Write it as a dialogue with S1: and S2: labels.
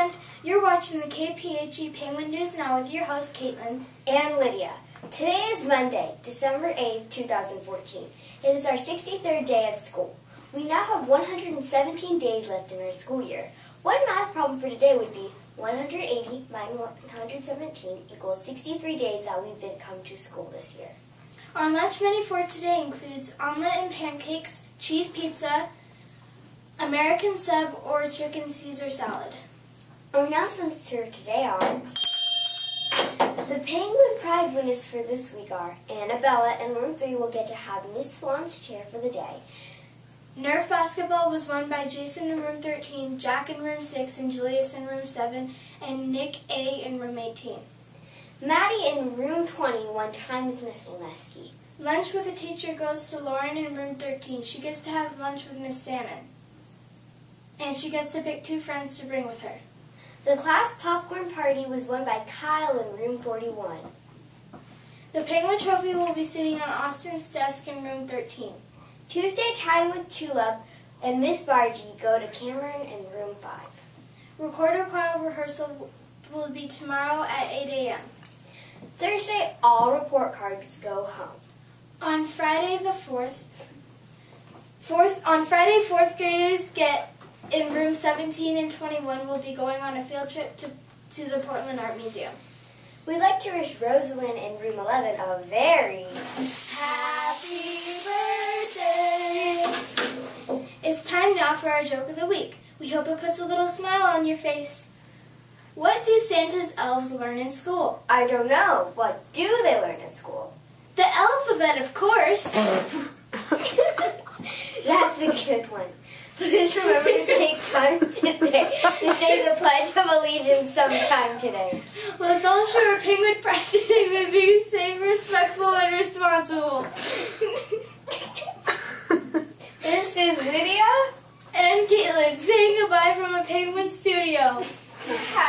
S1: and you're watching the KPHE Penguin News Now with your host, Caitlin.
S2: And Lydia. Today is Monday, December 8th, 2014. It is our 63rd day of school. We now have 117 days left in our school year. One math problem for today would be 180 minus 117 equals 63 days that we've been come to school this year.
S1: Our lunch menu for today includes omelet and pancakes, cheese pizza, American sub, or chicken Caesar salad.
S2: Our announcements for today are: the Penguin Pride winners for this week are Annabella, and room 3 will get to have Miss Swan's chair for the day.
S1: Nerf basketball was won by Jason in room 13, Jack in room 6, and Julius in room 7, and Nick A in room 18.
S2: Maddie in room 20 won time with Miss Leneski.
S1: Lunch with a teacher goes to Lauren in room 13. She gets to have lunch with Miss Salmon. And she gets to pick 2 friends to bring with her.
S2: The class popcorn party was won by Kyle in room 41.
S1: The Penguin Trophy will be sitting on Austin's desk in room 13.
S2: Tuesday time with Tulip and Miss Bargie go to Cameron in room 5.
S1: Recorder choir rehearsal will be tomorrow at 8 a.m.
S2: Thursday, all report cards go home.
S1: On Friday, 4th graders get in room 17 and 21 will be going on a field trip to the Portland Art Museum.
S2: We'd like to wish Rosalind in room 11 a very happy birthday.
S1: It's time now for our joke of the week. We hope it puts a little smile on your face. What do Santa's elves learn in school?
S2: I don't know. What do they learn in school?
S1: The alphabet, of course.
S2: That's a good one. Please remember to take time today to say the Pledge of Allegiance sometime today.
S1: Let's all show our Penguin Pride today by being safe, respectful, and responsible.
S2: This is Lydia
S1: and Caitlin saying goodbye from a Penguin studio.